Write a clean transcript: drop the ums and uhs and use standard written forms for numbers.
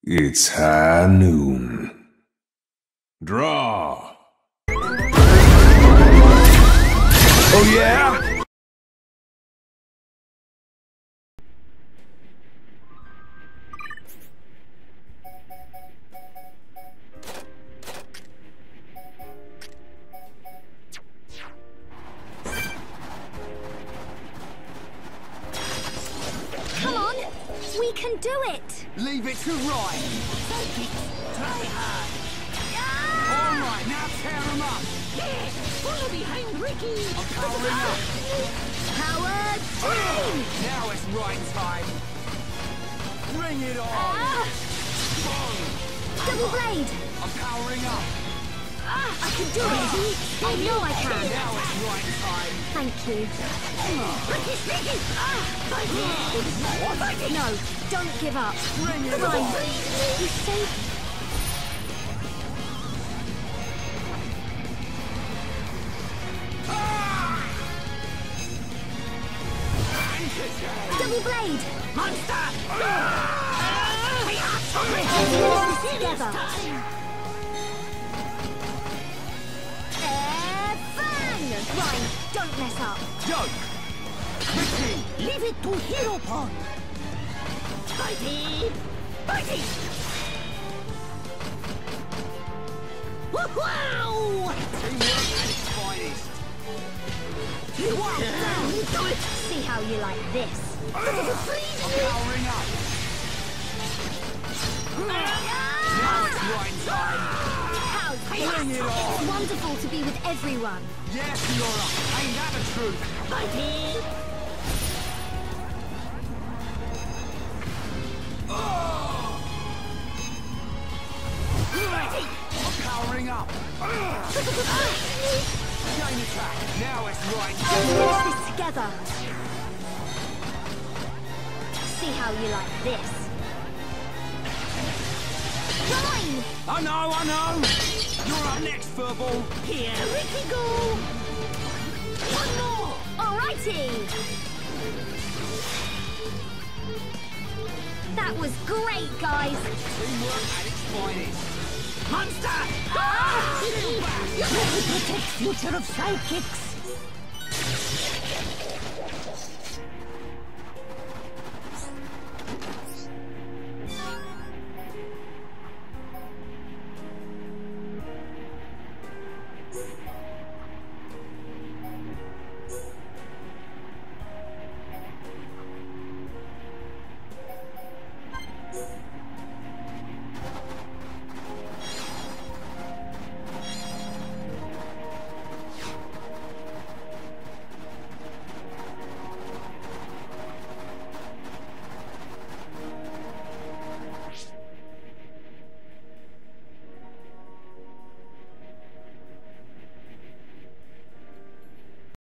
It's high noon. Draw. Oh yeah? Come on, we can do it. Leave it to Ryan. Take it. Try hard. All right, now tear him up. Yeah, follow behind Ricky. I'm powering up. Power team. Now it's Ryan time. Bring it on. Bong. Double blade. I'm powering up. I can do it. I know I can. Now it's Ryan time. Thank you. Ricky. No, don't give up. Bring it Come on. on. You saved. Double blade. Monster. Together. Fang! Ryan, don't mess up. Joke. Ricky. Leave it to Hero Pod. Fighting! Fighting! Wow! Teamwork at its finest. Wow! See how you like this. I'm powering up. Now it's Ryan time. How's Bring it on. It's wonderful to be with everyone. Yes, Laura. Ain't that the truth? Fighting! Fighting! I'm powering up. Chain attack. Now it's Ryan. Let's finish this together. See how you like this. Ryan! I know. You're up next, Furball. Here Ricky go! One more! Alrighty! That was great, guys! Teamwork at its finest. Monster! Feel back. You better protect future of sidekicks!